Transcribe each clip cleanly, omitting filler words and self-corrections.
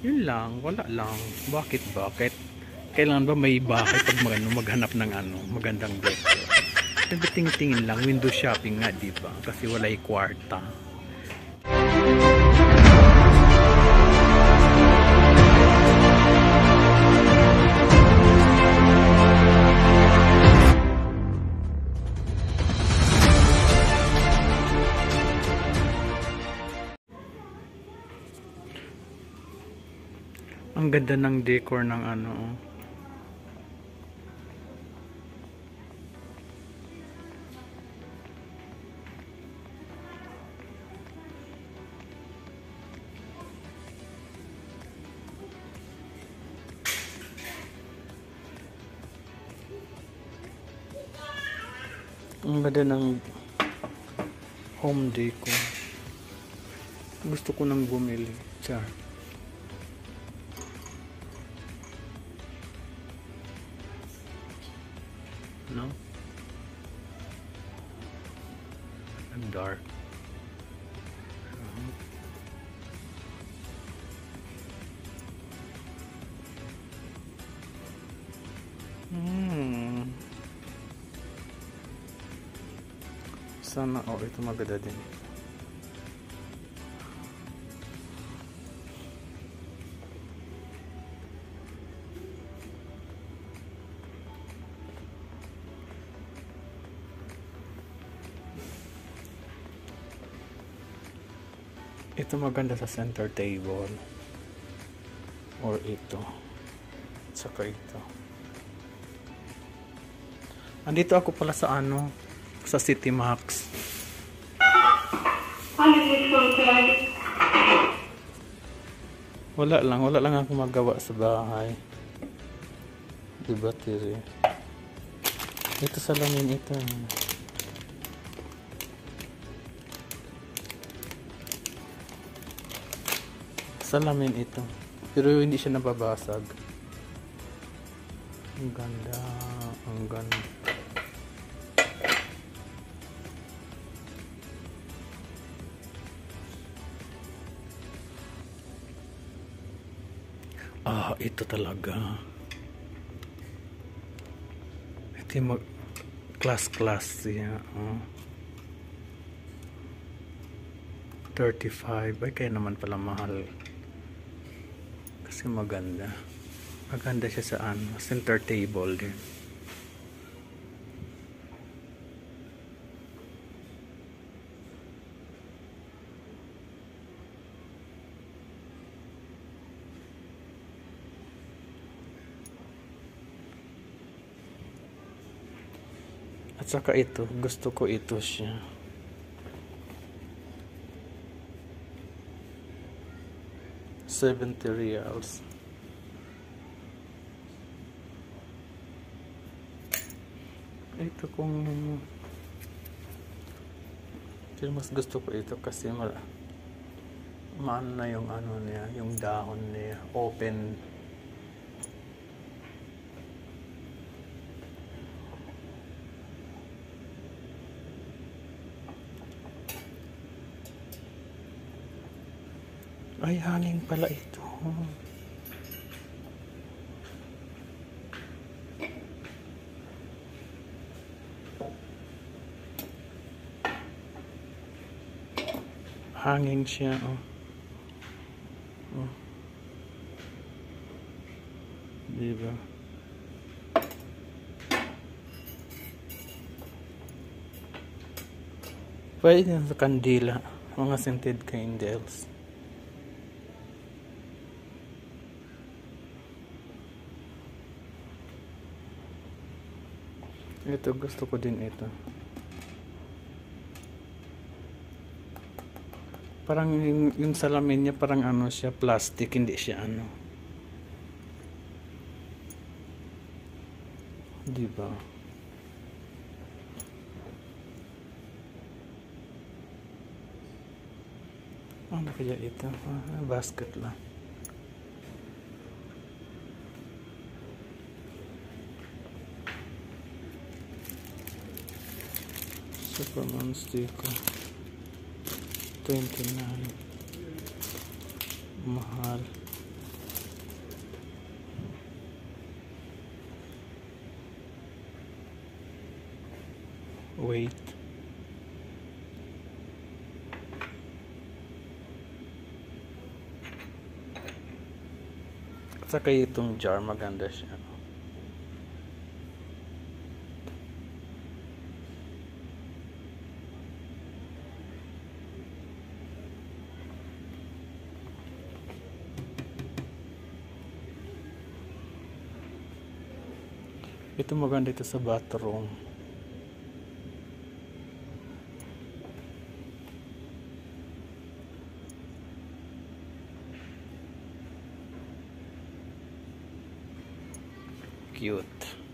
Yun lang, wala lang. Bakit? Kailangan ba may bahay pag maghanap ng magandang decor? Tingin lang, window shopping nga, di ba? Kasi wala'y kwarta. Ang ganda ng decor ng ang ganda ng home decor. Gusto ko nang bumili. Char. No? Ang dark. Sana, ito maganda din. Ito maganda sa center table. Or ito. Saka ito. Andito ako pala sa sa City Max. Wala lang ako magawa sa bahay. Diba, tiri? Ito salamin ito. Salamin ito. Pero hindi siya nababasag. Ang ganda. Ang ganda. Ito talaga. Ito yung class siya. 35. Ay, kaya naman pala mahal. Kasi maganda. Maganda siya sa center table din. At saka ito, gusto ko ito siya. ₱70. Ito kung pero mas gusto ko ito kasi maano na yung niya, yung dahon niya, open. Ay, hangin pala ito. Hangin siya, Diba? Pwede din sa kandila, mga scented candles. Ito, gusto ko din ito. Parang yung salamin niya parang siya, plastic, hindi siya diba? Ano kaya ito? Basket lang. Superman sticker. 29. Mahal. Wait. At saka itong jar, maganda siya. Ito maganda ito sa bathroom. Cute.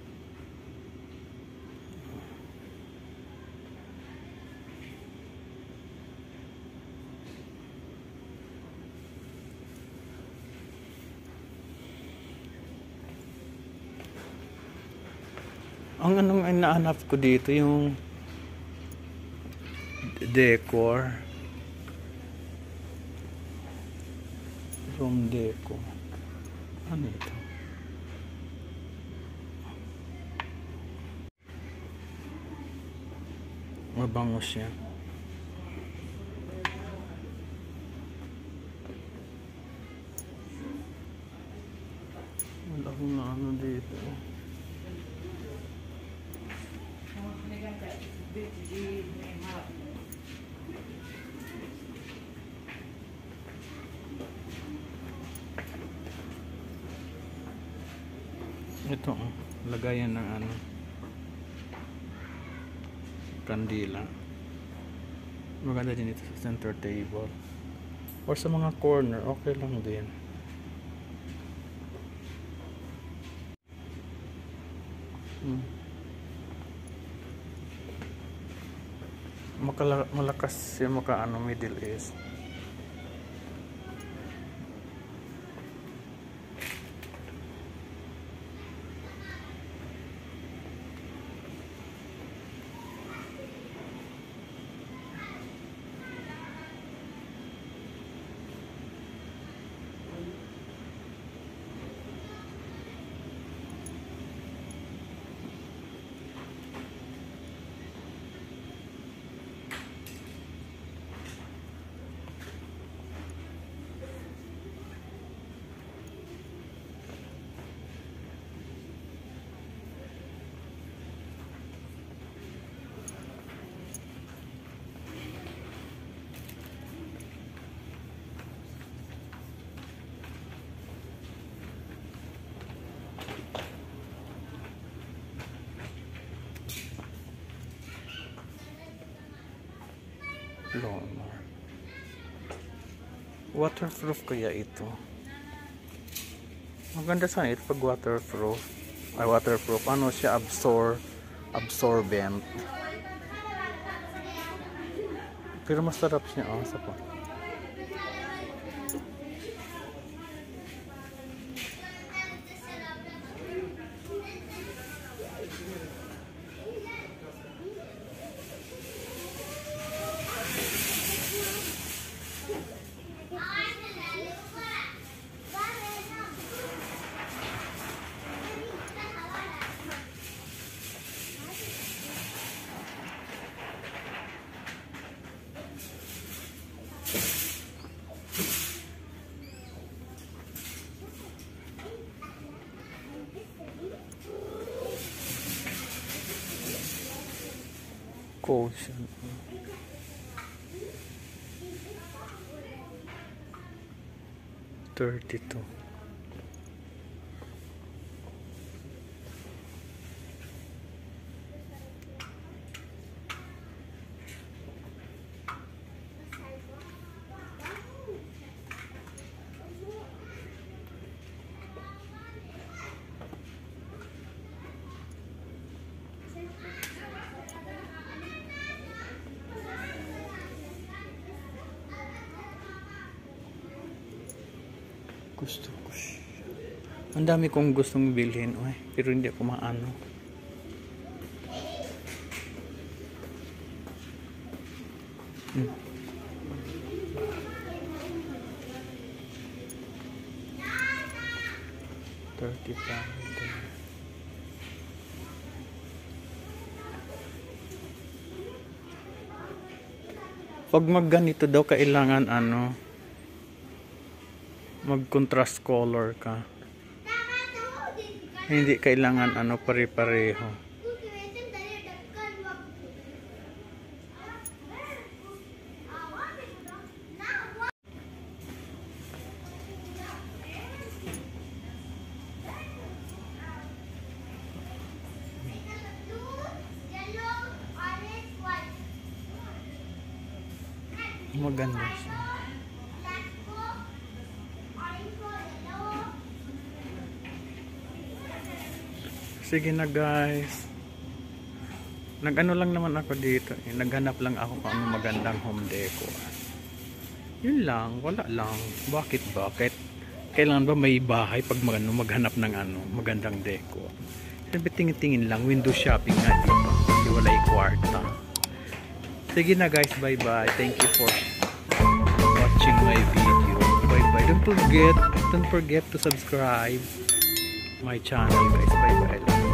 Ang anong inaanap ko dito yung decor, room decor. Ano ito? Mabango siya. Wala akong na ano dito. Ito, lagayan ng ano, kandila. Maganda din ito sa center table or sa mga corner, okay lang din. Malakas siya maka ano, Middle East. Lawnmower. Waterproof kaya ito? Maganda sana ito pag waterproof. Ay, waterproof. Ano siya? Absorbent. Pero masarap siya. Oh, sa po. Caution. $32. Gusto ko siya. Ang dami kong gustong bilhin, pero hindi ako maano. $35. Pag magganito daw, kailangan ano, mag-contrast color ka. Hindi kailangan ano, pare-pareho. Maganda siya. Sige na guys. Nag-ano lang naman ako dito. Naghanap lang ako kung ano magandang home decor. Yun lang. Wala lang. Bakit? Kailangan ba may bahay pag maghanap ng ano magandang decor? Sabi tingin-tingin lang. Window shopping nga dito. Kasi wala yung kwarta. Sige na guys. Bye bye. Thank you for watching my video. Bye bye. Don't forget to subscribe my channel guys. Bye bye.